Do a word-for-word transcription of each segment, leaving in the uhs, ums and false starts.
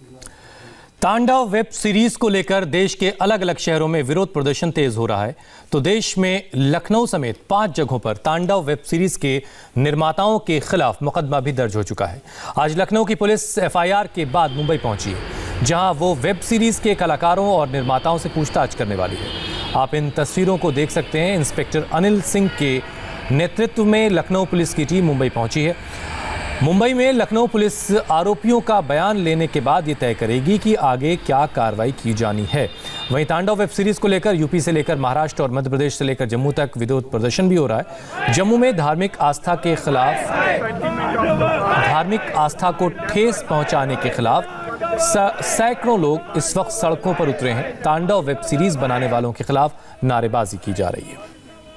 तांडव web series को लेकर देश के अलग अलग शहरों में विरोध प्रदर्शन तेज हो रहा है, तो देश में लखनऊ समेत पांच जगहों पर तांडव वेब सीरीज के निर्माताओं के खिलाफ मुकदमा भी दर्ज हो चुका है। आज लखनऊ की पुलिस एफ आई आर के बाद मुंबई पहुंची है, जहां वो वेब सीरीज के कलाकारों और निर्माताओं से पूछताछ करने वाली है। आप इन तस्वीरों को देख सकते हैं। इंस्पेक्टर अनिल सिंह के नेतृत्व में लखनऊ पुलिस की टीम मुंबई पहुंची है। मुंबई में लखनऊ पुलिस आरोपियों का बयान लेने के बाद ये तय करेगी कि आगे क्या कार्रवाई की जानी है। वहीं तांडव वेब सीरीज को लेकर यूपी से लेकर महाराष्ट्र और मध्य प्रदेश से लेकर जम्मू तक विरोध प्रदर्शन भी हो रहा है। जम्मू में धार्मिक आस्था के खिलाफ धार्मिक आस्था को ठेस पहुंचाने के खिलाफ सैकड़ों लोग इस वक्त सड़कों पर उतरे हैं। तांडव वेब सीरीज बनाने वालों के खिलाफ नारेबाजी की जा रही है।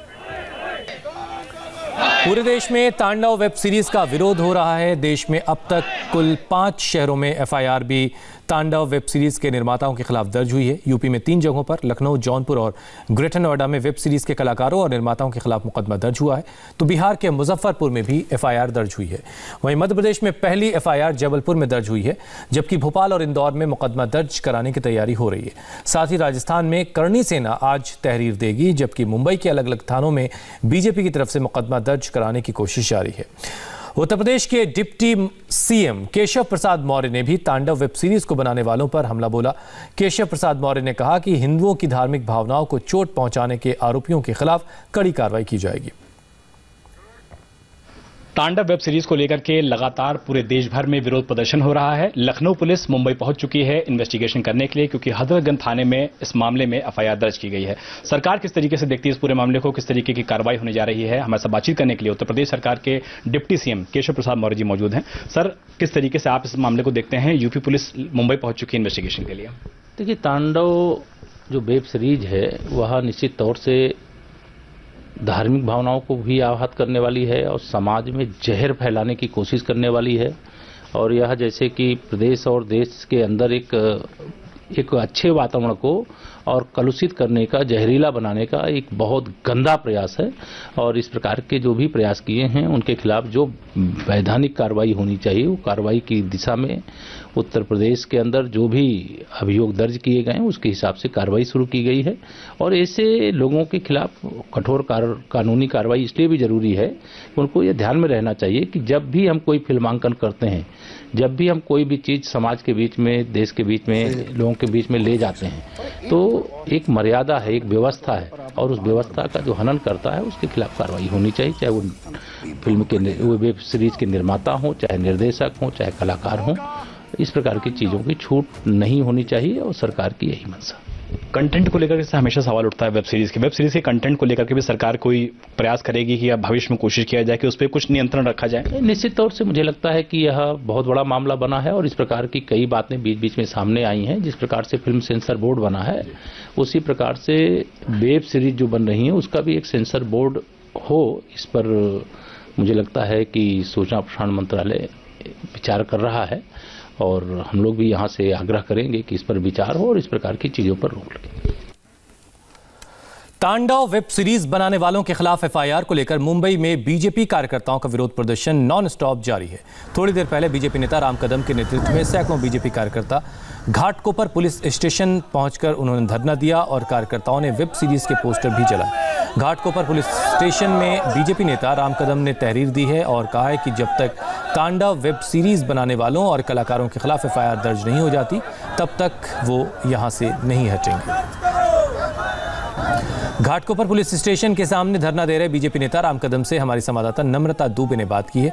पूरे देश में तांडव वेब सीरीज का विरोध हो रहा है। देश में अब तक कुल पांच शहरों में एफ आई आर भी तांडव वेब सीरीज के निर्माताओं के खिलाफ दर्ज हुई है। यूपी में तीन जगहों पर लखनऊ, जौनपुर और ग्रेटर नोएडा में वेब सीरीज के कलाकारों और निर्माताओं के खिलाफ मुकदमा दर्ज हुआ है, तो बिहार के मुजफ्फरपुर में भी एफ आई आर दर्ज हुई है। वहीं मध्य प्रदेश में पहली एफ आई आर जबलपुर में दर्ज हुई है, जबकि भोपाल और इंदौर में मुकदमा दर्ज कराने की तैयारी हो रही है। साथ ही राजस्थान में करणी सेना आज तहरीर देगी, जबकि मुंबई के अलग अलग थानों में बीजेपी की तरफ से मुकदमा दर्ज कराने की कोशिश जारी है। उत्तर प्रदेश के डिप्टी सीएम केशव प्रसाद मौर्य ने भी तांडव वेब सीरीज को बनाने वालों पर हमला बोला। केशव प्रसाद मौर्य ने कहा कि हिंदुओं की धार्मिक भावनाओं को चोट पहुंचाने के आरोपियों के खिलाफ कड़ी कार्रवाई की जाएगी। तांडव वेब सीरीज को लेकर के लगातार पूरे देश भर में विरोध प्रदर्शन हो रहा है। लखनऊ पुलिस मुंबई पहुंच चुकी है इन्वेस्टिगेशन करने के लिए, क्योंकि हजरतगंज थाने में इस मामले में एफ आई आर दर्ज की गई है। सरकार किस तरीके से देखती है इस पूरे मामले को, किस तरीके की कार्रवाई होने जा रही है, हमारे साथ बातचीत करने के लिए उत्तर प्रदेश सरकार के डिप्टी सीएम केशव प्रसाद मौर्य जी मौजूद हैं। सर, किस तरीके से आप इस मामले को देखते हैं? यूपी पुलिस मुंबई पहुंच चुकी है इन्वेस्टिगेशन के लिए। देखिए, तांडव जो वेब सीरीज है वह निश्चित तौर से धार्मिक भावनाओं को भी आहत करने वाली है और समाज में जहर फैलाने की कोशिश करने वाली है। और यह जैसे कि प्रदेश और देश के अंदर एक एक अच्छे वातावरण को और कलुषित करने का, जहरीला बनाने का एक बहुत गंदा प्रयास है। और इस प्रकार के जो भी प्रयास किए हैं उनके खिलाफ जो वैधानिक कार्रवाई होनी चाहिए, वो कार्रवाई की दिशा में उत्तर प्रदेश के अंदर जो भी अभियोग दर्ज किए गए हैं उसके हिसाब से कार्रवाई शुरू की गई है। और ऐसे लोगों के खिलाफ कठोर कार, कानूनी कार्रवाई इसलिए भी जरूरी है कि उनको ये ध्यान में रहना चाहिए कि जब भी हम कोई फिल्मांकन करते हैं, जब भी हम कोई भी चीज़ समाज के बीच में, देश के बीच में, लोगों के बीच में ले जाते हैं, तो एक मर्यादा है, एक व्यवस्था है, और उस व्यवस्था का जो हनन करता है उसके खिलाफ कार्रवाई होनी चाहिए। चाहे वो फिल्म के, वो वेब सीरीज के निर्माता हों, चाहे निर्देशक हों, चाहे कलाकार हों, इस प्रकार की चीज़ों की छूट नहीं होनी चाहिए और सरकार की यही मंशा। कंटेंट को लेकर के हमेशा सवाल उठता है वेब सीरीज के वेब सीरीज के कंटेंट को लेकर के भी सरकार कोई प्रयास करेगी कि या भविष्य में कोशिश किया जाए कि उस पर कुछ नियंत्रण रखा जाए? निश्चित तौर से मुझे लगता है कि यह बहुत बड़ा मामला बना है और इस प्रकार की कई बातें बीच बीच में सामने आई हैं। जिस प्रकार से फिल्म सेंसर बोर्ड बना है उसी प्रकार से वेब सीरीज जो बन रही है उसका भी एक सेंसर बोर्ड हो, इस पर मुझे लगता है कि सूचना प्रसारण मंत्रालय विचार कर रहा है और हम लोग भी यहाँ से आग्रह करेंगे कि इस पर विचार हो और इस प्रकार की चीजों पर रोक लगे। तांडव वेब सीरीज बनाने वालों के खिलाफ एफ आई आर को लेकर मुंबई में बीजेपी कार्यकर्ताओं का विरोध प्रदर्शन नॉन स्टॉप जारी है। थोड़ी देर पहले बीजेपी नेता राम कदम के नेतृत्व में सैकड़ों बीजेपी कार्यकर्ता घाटकोपर पुलिस स्टेशन पहुंचकर उन्होंने धरना दिया और कार्यकर्ताओं ने वेब सीरीज के पोस्टर भी जलाए। घाटकोपर पुलिस स्टेशन में बीजेपी नेता राम कदम ने तहरीर दी है और कहा है कि जब तक तांडव वेब सीरीज बनाने वालों और कलाकारों के खिलाफ एफ आई आर दर्ज नहीं हो जाती तब तक वो यहां से नहीं हटेंगे। घाटकोपर पुलिस स्टेशन के सामने धरना दे रहे बीजेपी नेता राम कदम से हमारी संवाददाता नम्रता दुबे ने बात की है।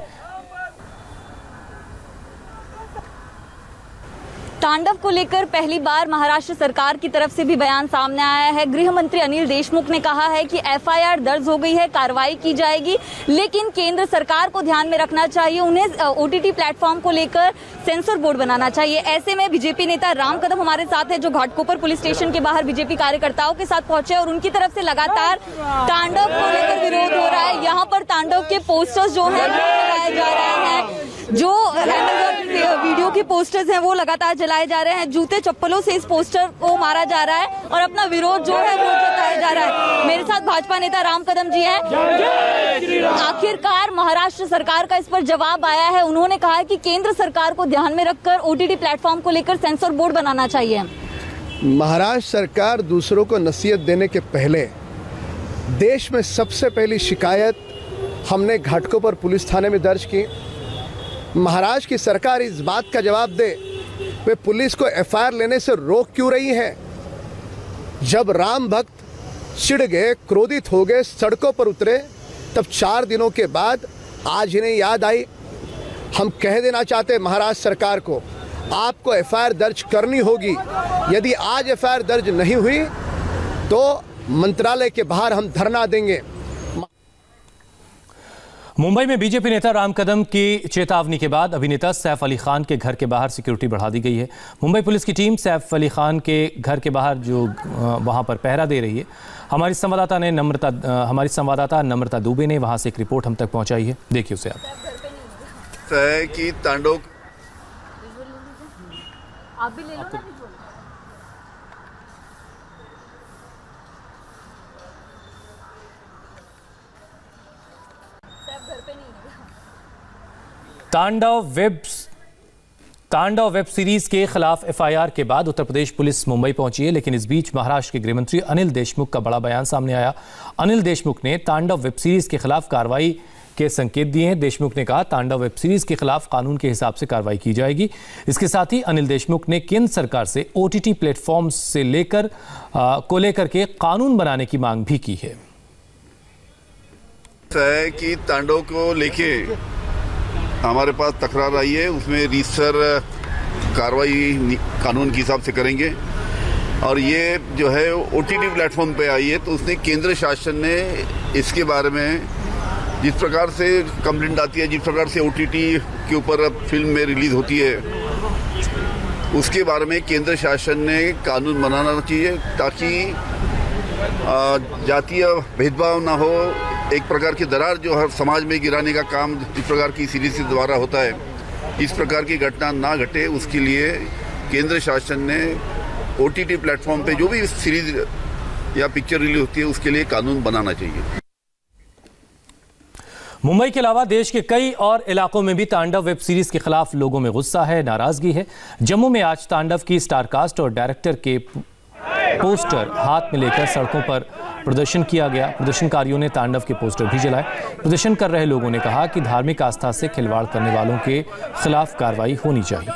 तांडव को लेकर पहली बार महाराष्ट्र सरकार की तरफ से भी बयान सामने आया है। गृह मंत्री अनिल देशमुख ने कहा है कि एफ आई आर दर्ज हो गई है, कार्रवाई की जाएगी, लेकिन केंद्र सरकार को ध्यान में रखना चाहिए, उन्हें ओ टी टी प्लेटफॉर्म को लेकर सेंसर बोर्ड बनाना चाहिए। ऐसे में बीजेपी नेता राम कदम हमारे साथ है, जो घाटकोपर पुलिस स्टेशन के बाहर बीजेपी कार्यकर्ताओं के साथ पहुंचे और उनकी तरफ से लगातार तांडव को लेकर विरोध हो रहा है। यहाँ पर तांडव के पोस्टर्स जो है लगाए जा रहे हैं, जो वीडियो की पोस्टर्स हैं वो लगातार जलाए जा रहे हैं, जूते चप्पलों से इस पोस्टर को मारा जा रहा है और अपना विरोध जो है वो जताया जा रहा है। मेरे साथ भाजपा नेता राम कदम जी हैं। आखिरकार महाराष्ट्र सरकार का इस पर जवाब आया है। उन्होंने कहा है कि केंद्र सरकार को ध्यान में रखकर ओटीटी प्लेटफॉर्म को लेकर सेंसर बोर्ड बनाना चाहिए। महाराष्ट्र सरकार दूसरों को नसीहत देने के पहले देश में सबसे पहली शिकायत हमने घाटकोपर पुलिस थाने में दर्ज की। महाराष्ट्र की सरकार इस बात का जवाब दे वे पुलिस को एफ आई आर लेने से रोक क्यों रही है। जब राम भक्त चिढ़ गए, क्रोधित हो गए, सड़कों पर उतरे, तब चार दिनों के बाद आज इन्हें याद आई। हम कह देना चाहते महाराष्ट्र सरकार को, आपको एफ आई आर दर्ज करनी होगी। यदि आज एफ आई आर दर्ज नहीं हुई तो मंत्रालय के बाहर हम धरना देंगे। मुंबई में बीजेपी नेता राम कदम की चेतावनी के बाद अभिनेता सैफ अली खान के घर के बाहर सिक्योरिटी बढ़ा दी गई है। मुंबई पुलिस की टीम सैफ अली खान के घर के बाहर जो वहां पर पहरा दे रही है। हमारी संवाददाता ने नम्रता हमारी संवाददाता नम्रता दुबे ने वहां से एक रिपोर्ट हम तक पहुंचाई है, देखिए उसे आप। कि तांडव आप भी ले लो ना। तांडव वेब तांडव वेब सीरीज के खिलाफ एफ आई आर के बाद उत्तर प्रदेश पुलिस मुंबई पहुंची है, लेकिन इस बीच महाराष्ट्र के गृह मंत्री अनिल देशमुख का बड़ा बयान सामने आया। अनिल देशमुख ने तांडव वेब सीरीज के खिलाफ कार्रवाई के संकेत दिए हैं। देशमुख ने कहा तांडव वेब सीरीज के खिलाफ कानून के हिसाब से कार्रवाई की जाएगी। इसके साथ ही अनिल देशमुख ने केंद्र सरकार से ओ टी टी प्लेटफॉर्म से लेकर आ, को लेकर के कानून बनाने की मांग भी की है। कि तांडव को लेके हमारे पास तकरार आई है, उसमें रीसर कार्रवाई कानून के हिसाब से करेंगे। और ये जो है ओ टी टी प्लेटफॉर्म पे आई है, तो उसने केंद्र शासन ने इसके बारे में जिस प्रकार से कंप्लेंट आती है, जिस प्रकार से ओ टी टी के ऊपर फिल्म में रिलीज होती है, उसके बारे में केंद्र शासन ने कानून बनाना चाहिए ताकि जातीय भेदभाव ना हो। एक प्रकार की दरार जो हर समाज में गिराने का काम इस प्रकार की सीरीज के द्वारा होता है, इस प्रकार की घटना ना घटे, उसके लिए केंद्र शासन ने ओ टी टी प्लेटफॉर्म पे जो भी सीरीज या पिक्चर रिलीज होती है उसके लिए कानून बनाना चाहिए। मुंबई के अलावा देश के कई और इलाकों में भी तांडव वेब सीरीज के खिलाफ लोगों में गुस्सा है, नाराजगी है। जम्मू में आज तांडव की स्टारकास्ट और डायरेक्टर के पोस्टर हाथ में लेकर सड़कों पर प्रदर्शन किया गया। प्रदर्शनकारियों ने तांडव के पोस्टर भी जलाए। प्रदर्शन कर रहे लोगों ने कहा कि धार्मिक आस्था से खिलवाड़ करने वालों के खिलाफ कार्रवाई होनी चाहिए।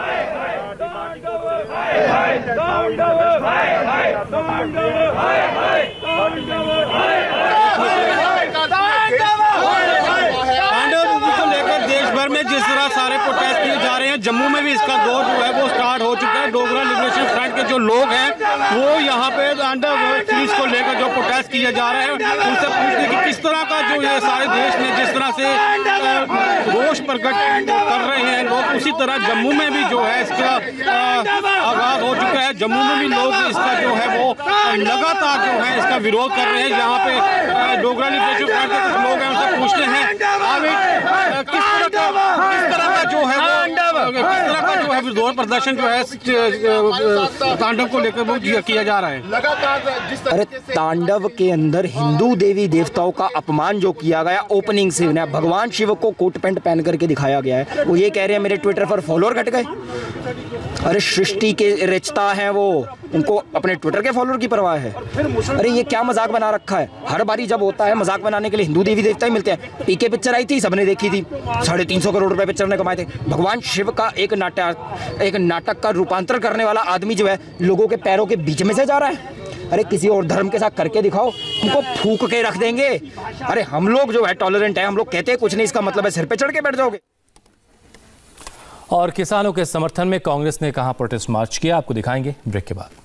जिस तरह सारे प्रोटेस्ट किए जा रहे हैं, जम्मू में भी इसका दौर जो है वो स्टार्ट हो चुका है। डोगरा लिबरेशन फ्रंट के जो लोग हैं वो यहाँ पे तांडव सीरीज को लेकर जो प्रोटेस्ट किए जा रहे हैं, उनसे पूछने की किस तरह का जो ये सारे देश में जिस तरह से रोष प्रकट कर रहे हैं लोग, उसी तरह जम्मू में भी जो है इसका आगाज हो चुका है। जम्मू में भी लोग इसका जो है वो लगातार जो है इसका विरोध कर रहे हैं। यहाँ पे डोगरा लिबरेशन फ्रंट के कुछ लोग हैं, उनसे पूछते हैं किस तरह का किस तरह का जो है वो किस तरह का जो है विरोध प्रदर्शन जो है तांडव को लेकर वो किया जा रहा है। अरे तांडव के अंदर हिंदू देवी देवताओं का अपमान जो किया गया ओपनिंग से, भगवान शिव को कोट पैंट पहन करके दिखाया गया है। वो ये कह रहे हैं मेरे ट्विटर पर फॉलोअर घट गए। अरे सृष्टि के रचता है वो, उनको अपने ट्विटर के फॉलोअर की परवाह है। अरे ये क्या मजाक बना रखा है। हर बारी जब होता है मजाक बनाने के लिए हिंदू देवी देवता ही मिलते हैं। पीके पिक्चर आई थी, सबने देखी थी, साढ़े तीन सौ करोड़ रुपए पिक्चर ने कमाए थे। भगवान शिव का एक नाटक एक नाटक का रूपांतर करने वाला आदमी जो है लोगों के पैरों के बीच में से जा रहा है। अरे किसी और धर्म के साथ करके दिखाओ, उनको फूक के रख देंगे। अरे हम लोग जो है टॉलरेंट है, हम लोग कहते हैं कुछ नहीं, इसका मतलब है सिर पे चढ़ के बैठ जाओगे। और किसानों के समर्थन में कांग्रेस ने कहां प्रोटेस्ट मार्च किया, आपको दिखाएंगे ब्रेक के बाद।